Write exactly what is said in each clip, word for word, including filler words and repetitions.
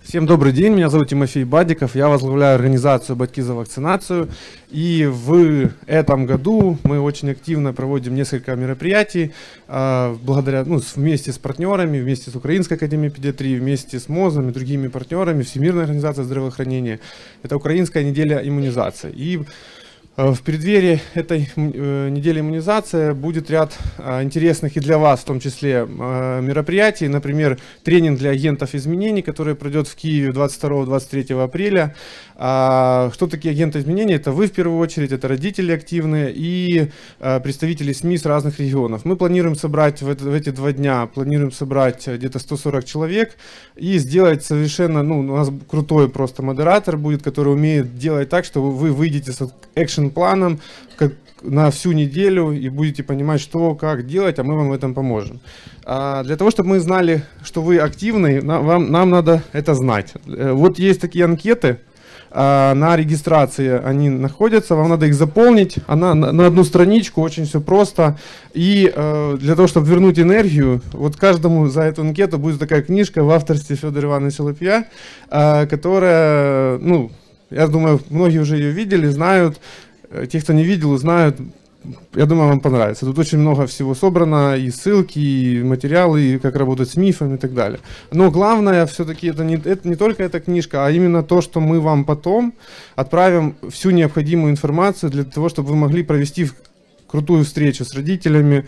Всем добрый день, меня зовут Тимофей Бадиков, я возглавляю организацию «Батьки за вакцинацию». И в этом году мы очень активно проводим несколько мероприятий, благодаря, ну, вместе с партнерами, вместе с Украинской академией педиатрии, вместе с МОЗом и другими партнерами, Всемирной организацией здравоохранения. Это Украинская неделя иммунизации. И в преддверии этой недели иммунизации будет ряд интересных и для вас в том числе мероприятий. Например, тренинг для агентов изменений, который пройдет в Киеве двадцать второго — двадцать третьего апреля. Что такие агенты изменений? Это вы в первую очередь, это родители активные и представители СМИ с разных регионов. Мы планируем собрать в, это, в эти два дня, планируем собрать где-то сто сорок человек и сделать совершенно, ну, у нас крутой просто модератор будет, который умеет делать так, что вы выйдете с экшн-планом как на всю неделю и будете понимать, что, как делать, а мы вам в этом поможем. А для того, чтобы мы знали, что вы активны, нам, вам, нам надо это знать. Вот есть такие анкеты, а, на регистрации они находятся, вам надо их заполнить, она на, на одну страничку, очень все просто. И э, для того, чтобы вернуть энергию, вот каждому за эту анкету будет такая книжка в авторстве Федора Ивановича Лапья, э, которая, ну, я думаю, многие уже ее видели, знают. Те, кто не видел, знают, я думаю, вам понравится. Тут очень много всего собрано, и ссылки, и материалы, и как работать с мифами и так далее. Но главное, все-таки это не, это не только эта книжка, а именно то, что мы вам потом отправим всю необходимую информацию для того, чтобы вы могли провести крутую встречу с родителями.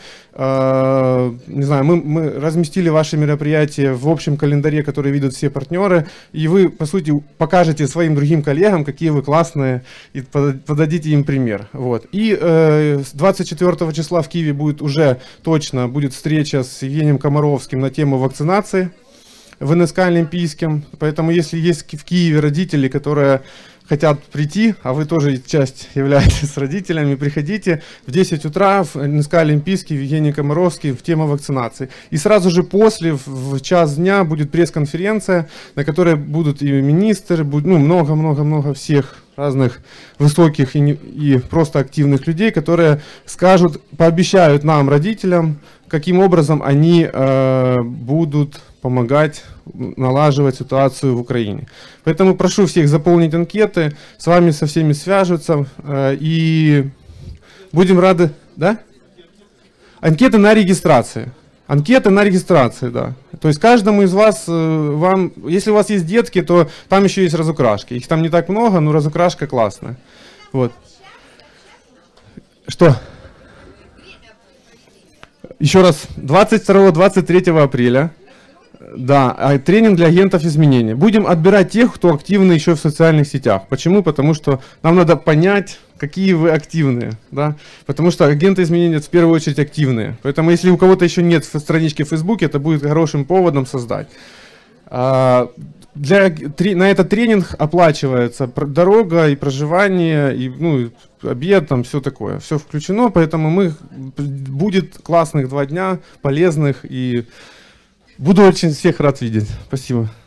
Э, не знаю, мы, мы разместили ваши мероприятия в общем календаре, который видят все партнеры, и вы, по сути, покажете своим другим коллегам, какие вы классные, и подадите им пример. Вот. И э, с двадцать четвёртого числа в Киеве будет уже точно будет встреча с Евгением Комаровским на тему вакцинации в эн эс ка Олимпийском. Поэтому, если есть в Киеве родители, которые хотят прийти, а вы тоже часть являетесь родителями, приходите в десять утра в эн эс ка Олимпийский, в Евгений Комаровский в тему вакцинации. И сразу же после, в, в час дня, будет пресс-конференция, на которой будут и министры, будет, ну, много-много-много всех разных высоких и, не, и просто активных людей, которые скажут, пообещают нам, родителям, каким образом они э, будут помогать налаживать ситуацию в Украине. Поэтому прошу всех заполнить анкеты, с вами со всеми свяжутся, э, и будем рады, да? Анкеты на регистрации. Анкеты на регистрации, да. То есть каждому из вас, э, вам, если у вас есть детки, то там еще есть разукрашки. Их там не так много, но разукрашка классная. Вот. Что? Еще раз, двадцать второго — двадцать третьего апреля. Да, тренинг для агентов изменений. Будем отбирать тех, кто активны еще в социальных сетях. Почему? Потому что нам надо понять, какие вы активные. Да? Потому что агенты изменений в первую очередь активные. Поэтому если у кого-то еще нет странички в Фейсбуке, это будет хорошим поводом создать. Для, на этот тренинг оплачивается дорога и проживание, и, ну, обед, там все такое. Все включено, поэтому мы, будет классных два дня, полезных, и буду очень всех рад видеть. Спасибо.